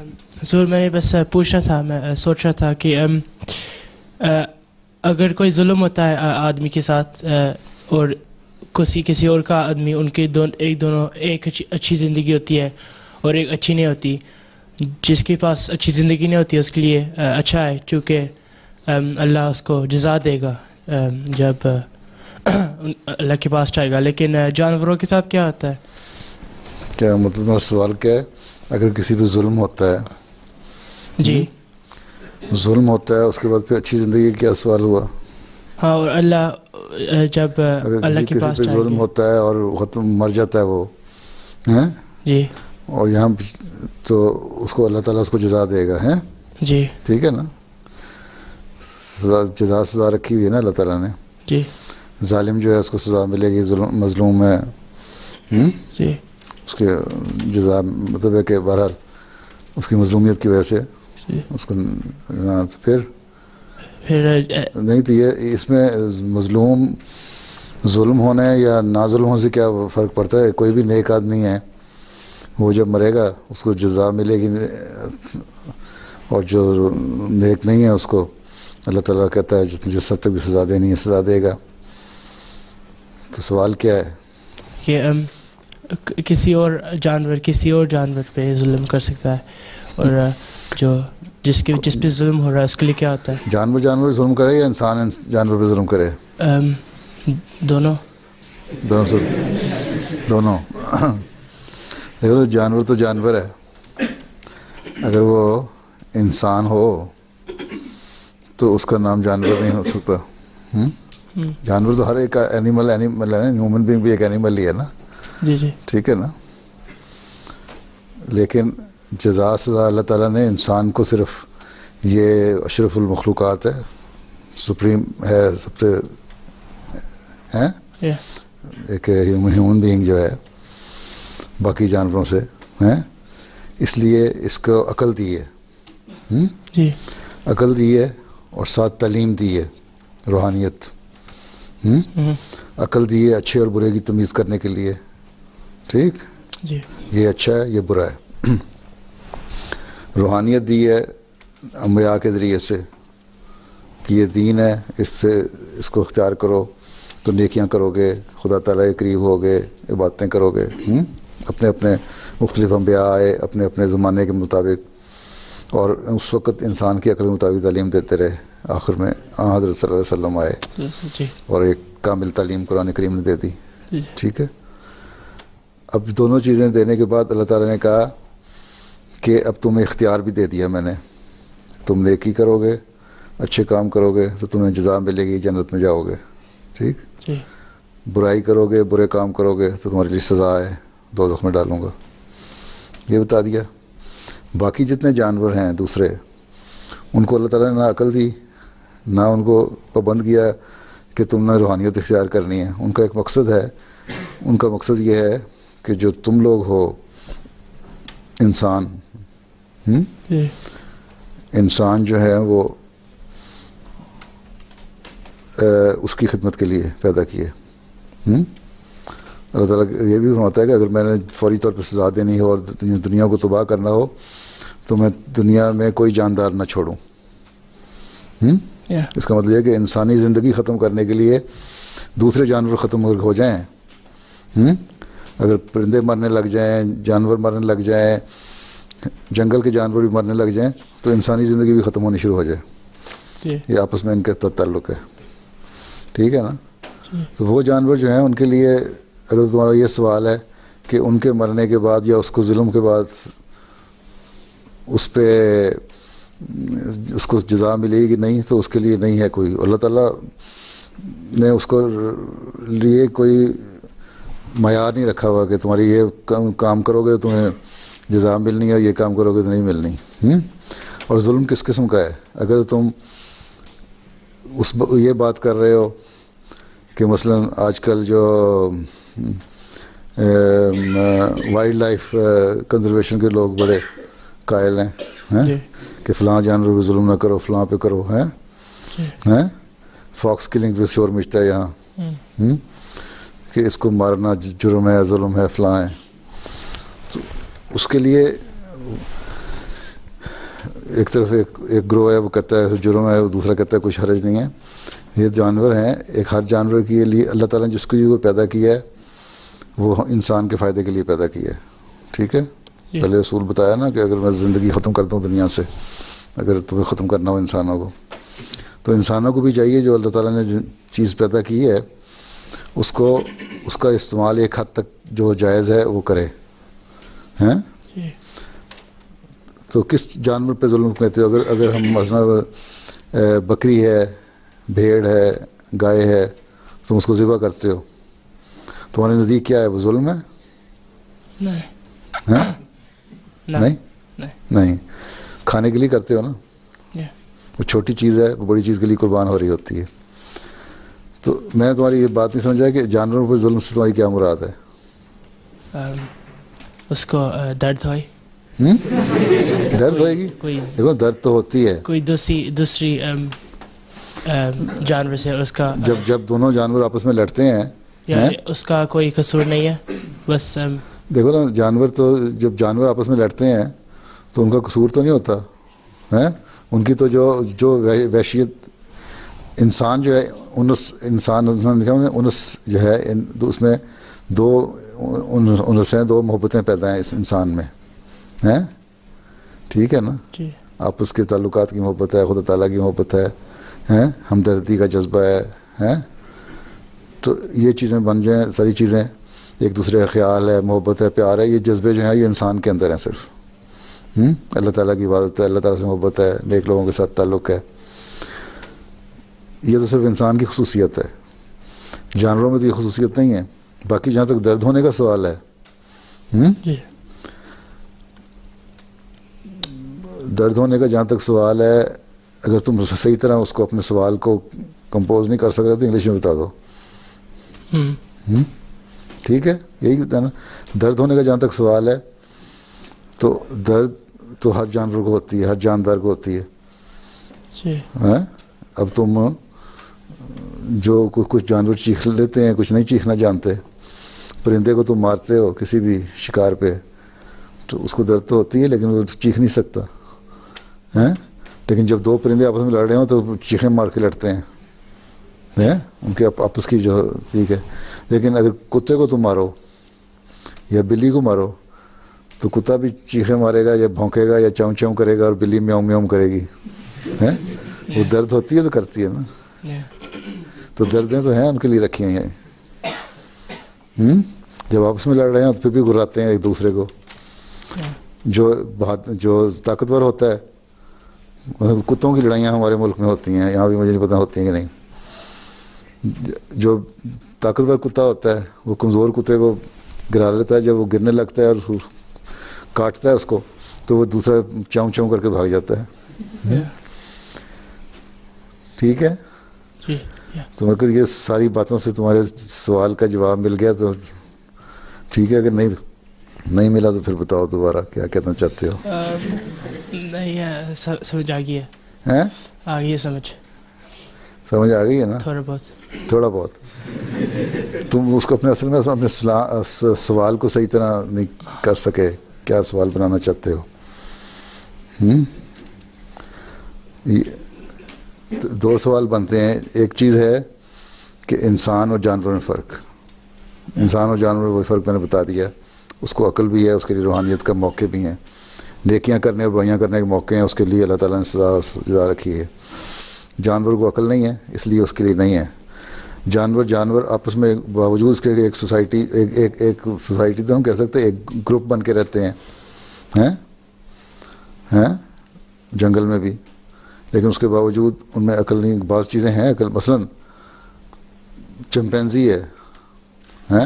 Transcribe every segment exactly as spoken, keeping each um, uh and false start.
حضور میں نے بس پوچھنا تھا, میں سوچ رہا تھا کہ اگر کوئی ظلم ہوتا ہے آدمی کے ساتھ اور کسی کسی اور کا آدمی, ان کے دون ایک دونوں ایک اچھی زندگی ہوتی ہے اور ایک اچھی نہیں ہوتی, جس کے پاس اچھی زندگی نہیں ہوتی اس کے لیے اچھا ہے چونکہ اللہ اس کو جزا دے گا جب اللہ کے پاس جائے گا. لیکن جانوروں کے ساتھ کیا ہوتا ہے؟ کیا مطلب سوال کیا ہے؟ اگر کسی پہ ظلم ہوتا ہے, جی ظلم ہوتا ہے, اس کے بعد پھر اچھی زندگی کیا سوال ہوا؟ ہاں, اور اللہ جب اللہ کے پاس کسی پہ ظلم ہوتا ہے اور ختم مر جاتا ہے وہ ہیں جی, اور یہاں تو اس کو اللہ تعالیٰ اس کو جزا دے گا, ہیں جی ٹھیک ہے نا, جزا سزا رکھی ہوئی ہے نا اللہ تعالیٰ نے. جی, ظالم جو ہے اس کو سزا ملے گی, ظلم مظلوم ہے جی اس کے جزا مطلب ہے کہ بہرحال اس کی مظلومیت کی وجہ سے اس کو پھر پھر نہیں تو یہ اس میں مظلوم ظلم ہونے یا نا ظلم ہونے سے کیا فرق پڑتا ہے؟ کوئی بھی نیک آدمی ہے وہ جب مرے گا اس کو جزا ملے گی, اور جو نیک نہیں ہے اس کو اللہ تعالیٰ کہتا ہے جس حد تک بھی سزا دینی ہے سزا دے گا. تو سوال کیا ہے کہ کسی اور جانور کسی اور جانور پہ ظلم کر سکتا ہے, اور جو جس کے جس پہ ظلم ہو رہا ہے اس کے لیے کیا ہوتا ہے؟ جانور جانور پہ ظلم کرے یا انسان جانور پہ ظلم کرے؟ دونوں دونوں صورت دونوں. دیکھو جانور تو جانور ہے, اگر وہ انسان ہو تو اس کا نام جانور نہیں ہو سکتا. جانور تو ہر ایک اینیمل اینیمل ہے نا, ہیومن بینگ بھی ایک اینیمل ہی ہے نا. جی جی ٹھیک ہے نا, لیکن جزا سزا اللہ تعالیٰ نے انسان کو صرف, یہ اشرف المخلوقات ہے, سپریم ہے, سب سے ہیں ایک ہیومن بینگ جو ہے باقی جانوروں سے ہیں, اس لیے اس کو عقل دی ہے, جی عقل دی ہے اور ساتھ تعلیم دی ہے, روحانیت, عقل دی ہے اچھے اور برے کی تمیز کرنے کے لیے. ٹھیک, جی یہ اچھا ہے یہ برا ہے. روحانیت دی ہے انبیاء کے ذریعے سے کہ یہ دین ہے, اس سے اس کو اختیار کرو تو نیکیاں کرو گے, خدا تعالیٰ کے قریب ہوگے, عبادتیں کرو گے. اپنے اپنے مختلف انبیاء آئے اپنے اپنے زمانے کے مطابق, اور اس وقت انسان کی عقل کے مطابق تعلیم دیتے رہے. آخر میں حضرت صلی اللہ علیہ وسلم آئے اور ایک کامل تعلیم قرآن کریم نے دے دی. ٹھیک ہے, اب دونوں چیزیں دینے کے بعد اللہ تعالیٰ نے کہا کہ اب تمہیں اختیار بھی دے دیا میں نے, تم نیکی کرو گے اچھے کام کرو گے تو تمہیں جزا ملے گی, جنت میں جاؤ گے. ٹھیک, برائی کرو گے برے کام کرو گے تو تمہارے لیے سزا ہے, دوزخ میں ڈالوں گا. یہ بتا دیا. باقی جتنے جانور ہیں دوسرے, ان کو اللہ تعالیٰ نے نہ عقل دی نہ ان کو پابند کیا کہ تم نے روحانیت اختیار کرنی ہے. ان کا ایک مقصد ہے, ان کا مقصد یہ ہے کہ جو تم لوگ ہو انسان, انسان جو ہے وہ اس کی خدمت کے لیے پیدا کیے. اللہ تعالیٰ یہ بھی فرماتا ہے کہ اگر میں نے فوری طور پہ سزا دینی ہو اور دنیا کو تباہ کرنا ہو تو میں دنیا میں کوئی جاندار نہ چھوڑوں. اس کا مطلب یہ کہ انسانی زندگی ختم کرنے کے لیے دوسرے جانور ختم ہو جائیں, اگر پرندے مرنے لگ جائیں, جانور مرنے لگ جائیں, جنگل کے جانور بھی مرنے لگ جائیں تو انسانی زندگی بھی ختم ہونی شروع ہو جائے. یہ آپس میں ان کا تعلق ہے. ٹھیک ہے نا. تو وہ جانور جو ہیں ان کے لیے اگر تمہارا یہ سوال ہے کہ ان کے مرنے کے بعد یا اس کو ظلم کے بعد اس پہ اس کو جزا ملے گی نہیں, تو اس کے لیے نہیں ہے کوئی. اللہ تعالیٰ نے اس کو لیے کوئی معیار نہیں رکھا ہوا کہ تمہاری یہ کام کرو گے تمہیں جزا ملنی ہے اور یہ کام کرو گے تو نہیں ملنی. اور ظلم کس قسم کا ہے؟ اگر تم اس یہ بات کر رہے ہو کہ مثلا آج کل جو وائلڈ لائف کنزرویشن کے لوگ بڑے قائل ہیں کہ فلاں جانور پہ ظلم نہ کرو, فلاں پہ کرو, ہیں فاکس کلنگ پہ شور مچتا ہے یہاں کہ اس کو مارنا جرم ہے, ظلم ہے, فلاں ہے. تو اس کے لیے ایک طرف ایک ایک گروہ ہے وہ کہتا ہے جرم ہے, وہ دوسرا کہتا ہے کچھ حرج نہیں ہے. یہ جانور ہیں, ایک ہر جانور کے لیے اللہ تعالیٰ نے جس کو کو پیدا کیا ہے وہ انسان کے فائدے کے لیے پیدا کیا ہے. ٹھیک ہے, پہلے اصول بتایا نا کہ اگر میں زندگی ختم کر دوں دنیا سے, اگر تمہیں ختم کرنا ہو انسانوں کو, تو انسانوں کو بھی چاہیے جو اللہ تعالیٰ نے چیز پیدا کی ہے اس کو اس کا استعمال ایک حد تک جو جائز ہے وہ کرے ہیں. تو کس جانور پہ ظلم کہتے ہو؟ اگر اگر ہم مثلا بکری ہے, بھیڑ ہے, گائے ہے, تم اس کو ذبح کرتے ہو, تمہارے نزدیک کیا ہے, وہ ظلم ہے؟ نہیں نہیں نہیں, کھانے کے لیے کرتے ہو نا, وہ چھوٹی چیز ہے, وہ بڑی چیز کے لیے قربان ہو رہی ہوتی ہے. تو میں تمہاری یہ بات نہیں سمجھا کہ جانوروں پر ظلم سے تمہاری کیا مراد ہے؟ اس کو درد ہوئے, درد ہوئے گی, دیکھو درد تو ہوتی ہے کوئی دوسری دوسری جانور سے اس کا, جب جب دونوں جانور آپس میں لڑتے ہیں اس کا کوئی قصور نہیں ہے. بس دیکھو نا, جانور تو جب جانور آپس میں لڑتے ہیں تو ان کا قصور تو نہیں ہوتا ہے, ان کی تو جو جو وحشیت, انسان جو ہے انس انسان انس جو ہے اس میں دو انس ہیں, دو محبتیں پیدا ہیں اس انسان میں ہیں. ٹھیک ہے نا, آپس کے تعلقات کی محبت ہے, خدا تعالیٰ کی محبت ہے, ہیں ہمدردی کا جذبہ ہے ہیں. تو یہ چیزیں بن جائیں, ساری چیزیں, ایک دوسرے کا خیال ہے, محبت ہے, پیار ہے, یہ جذبے جو ہیں یہ انسان کے اندر ہیں صرف. ہوں اللہ تعالیٰ کی عبادت ہے, اللہ تعالیٰ سے محبت ہے, نیک لوگوں کے ساتھ تعلق ہے, یہ تو صرف انسان کی خصوصیت ہے. جانوروں میں تو یہ خصوصیت نہیں ہے. باقی جہاں تک درد ہونے کا سوال ہے, ہوں درد ہونے کا جہاں تک سوال ہے, اگر تم صحیح طرح اس کو اپنے سوال کو کمپوز نہیں کر سکتے تو انگلش میں بتا دو. ہوں ٹھیک ہے, یہی ہوتا ہے نا. درد ہونے کا جہاں تک سوال ہے تو درد تو ہر جانور کو ہوتی ہے, ہر جاندار کو ہوتی ہے. اب تم جو کچھ جانور چیخ لیتے ہیں, کچھ نہیں چیخنا جانتے. پرندے کو تم مارتے ہو کسی بھی شکار پہ تو اس کو درد تو ہوتی ہے لیکن وہ چیخ نہیں سکتا ہیں. لیکن جب دو پرندے آپس میں لڑ رہے ہوں تو چیخیں مار کے لڑتے ہیں, ان کے آپس کی جو, ٹھیک ہے. لیکن اگر کتے کو تم مارو یا بلی کو مارو تو کتا بھی چیخیں مارے گا یا بھونکے گا یا چاؤں چاؤں کرے گا, اور بلی میاؤں میاؤں کرے گی. ہیں وہ درد ہوتی ہے تو کرتی ہے نا. تو دردیں تو ہیں, ان کے لیے رکھی ہوئی ہیں. ہوں جب آپس میں لڑ رہے ہیں تو پھر بھی گراتے ہیں ایک دوسرے کو. جو بہت جو طاقتور ہوتا ہے, کتوں کی لڑائیاں ہمارے ملک میں ہوتی ہیں, یہاں بھی مجھے نہیں پتہ ہوتی ہیں کہ نہیں. جو طاقتور کتا ہوتا ہے وہ کمزور کتے کو گرا لیتا ہے, جب وہ گرنے لگتا ہے اور کاٹتا ہے اس کو تو وہ دوسرا چاؤں چاؤں کر کے بھاگ جاتا ہے. ٹھیک ہے, تو اگر یہ ساری باتوں سے تمہارے سوال کا جواب مل گیا تو ٹھیک ہے, اگر نہیں نہیں ملا تو پھر بتاؤ دوبارہ کیا کہنا چاہتے ہو. نہیں سمجھ آ گئی ہے, آ گئی ہے سمجھ, سمجھ آ گئی ہے نا, تھوڑا بہت تھوڑا بہت. تم اس کو اپنے اصل میں اپنے سوال کو صحیح طرح نہیں کر سکے, کیا سوال بنانا چاہتے ہو. ہوں دو سوال بنتے ہیں. ایک چیز ہے کہ انسان اور جانور میں فرق, انسان اور جانور میں وہی فرق میں نے بتا دیا. اس کو عقل بھی ہے, اس کے لیے روحانیت کا موقع بھی ہیں, نیکیاں کرنے اور برائیاں کرنے کے موقع ہیں, اس کے لیے اللہ تعالیٰ نے سزا سزا رکھی ہے. جانور کو عقل نہیں ہے اس لیے اس کے لیے نہیں ہے. جانور جانور آپس میں باوجود اس کے ایک سوسائٹی ایک ایک ایک سوسائٹی تو ہم کہہ سکتے ہیں ایک گروپ بن کے رہتے ہیں ہیں ہیں جنگل میں بھی, لیکن اس کے باوجود ان میں عقل نہیں. بعض چیزیں ہیں عقل, مثلاً چمپینزی ہے ہیں,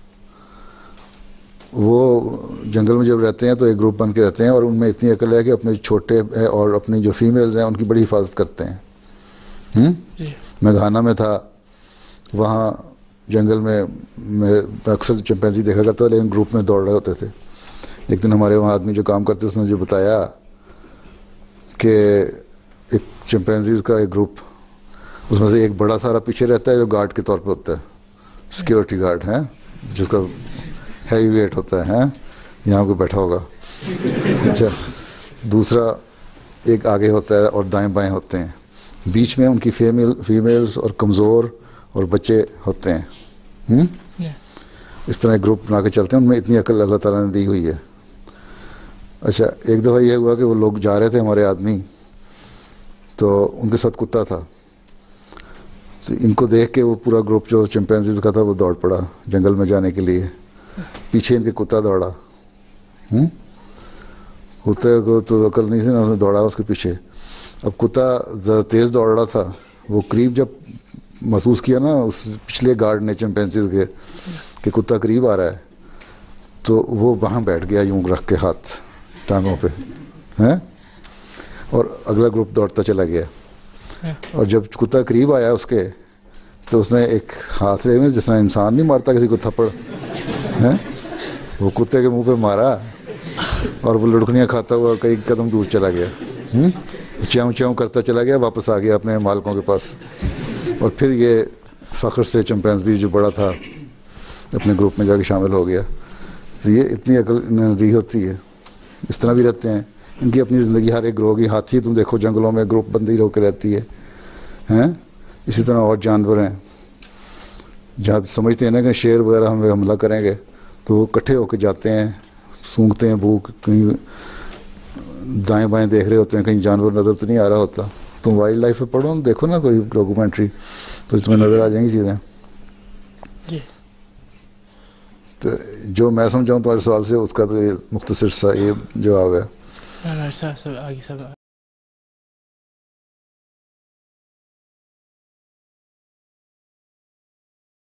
وہ جنگل میں جب رہتے ہیں تو ایک گروپ بن کے رہتے ہیں, اور ان میں اتنی عقل ہے کہ اپنے چھوٹے اور اپنی جو فیمیلز ہیں ان کی بڑی حفاظت کرتے ہیں. ہوں میں گھانا میں تھا, وہاں جنگل میں میں اکثر چمپینزی دیکھا کرتا تھا, لیکن گروپ میں دوڑ رہے ہوتے تھے. ایک دن ہمارے وہاں آدمی جو کام کرتے اس نے جو بتایا کہ ایک چمپینزیز کا ایک گروپ, اس میں سے ایک بڑا سارا پیچھے رہتا ہے جو گارڈ کے طور پہ ہوتا ہے, سیکیورٹی گارڈ ہے, جس کا ہیوی ویٹ ہوتا ہے, یہاں کوئی بیٹھا ہوگا. اچھا, دوسرا ایک آگے ہوتا ہے اور دائیں بائیں ہوتے ہیں, بیچ میں ان کی فیمیل فیمیلز اور کمزور اور بچے ہوتے ہیں. ہم اس طرح گروپ بنا کے چلتے ہیں, ان میں اتنی عقل اللہ تعالیٰ نے دی ہوئی ہے. اچھا ایک دفعہ یہ ہوا کہ وہ لوگ جا رہے تھے ہمارے آدمی, تو ان کے ساتھ کتا تھا. ان کو دیکھ کے وہ پورا گروپ جو چمپینزیز کا تھا وہ دوڑ پڑا جنگل میں جانے کے لیے, پیچھے ان کے کتا دوڑا. ہم کتے کو تو عقل نہیں تھی نا, اس نے دوڑا اس کے پیچھے. اب کتا زیادہ تیز دوڑ رہا تھا, وہ قریب جب محسوس کیا نا اس پچھلے گارڈ نے چمپینزیز کے کہ کتا قریب آ رہا ہے, تو وہ وہاں بیٹھ گیا یوں رکھ کے ہاتھ ٹانگوں پہ ہیں, اور اگلا گروپ دوڑتا چلا گیا. اور جب کتا قریب آیا اس کے, تو اس نے ایک ہاتھ لے میں, جس طرح انسان نہیں مارتا کسی کو تھپڑ ہیں, وہ کتے کے منہ پہ مارا اور وہ لڑکیاں کھاتا ہوا کئی قدم دور چلا گیا. ہوں چیوں چیوں کرتا چلا گیا, واپس آ گیا اپنے مالکوں کے پاس. اور پھر یہ فخر سے چمپینزی جو بڑا تھا اپنے گروپ میں جا کے شامل ہو گیا. تو یہ اتنی عقل دی ہوتی ہے. اس طرح بھی رہتے ہیں, ان کی اپنی زندگی ہر ایک گروہ کی. ہاتھی تم دیکھو جنگلوں میں گروپ بندی رو کے رہتی ہے ہیں, اسی طرح اور جانور ہیں. جب سمجھتے ہیں نا کہ شیر وغیرہ ہمیں حملہ کریں گے تو وہ اکٹھے ہو کے جاتے ہیں, سونگھتے ہیں بھوک, کہیں دائیں بائیں دیکھ رہے ہوتے ہیں کہیں جانور نظر تو نہیں آ رہا ہوتا. تم وائلڈ لائف پہ پڑھو, دیکھو نا کوئی ڈاکومنٹری, تو تمہیں نظر آ جائیں گی چیزیں. تو جو میں سمجھاؤں تمہارے سوال سے اس کا تو یہ مختصر سا یہ جواب ہے.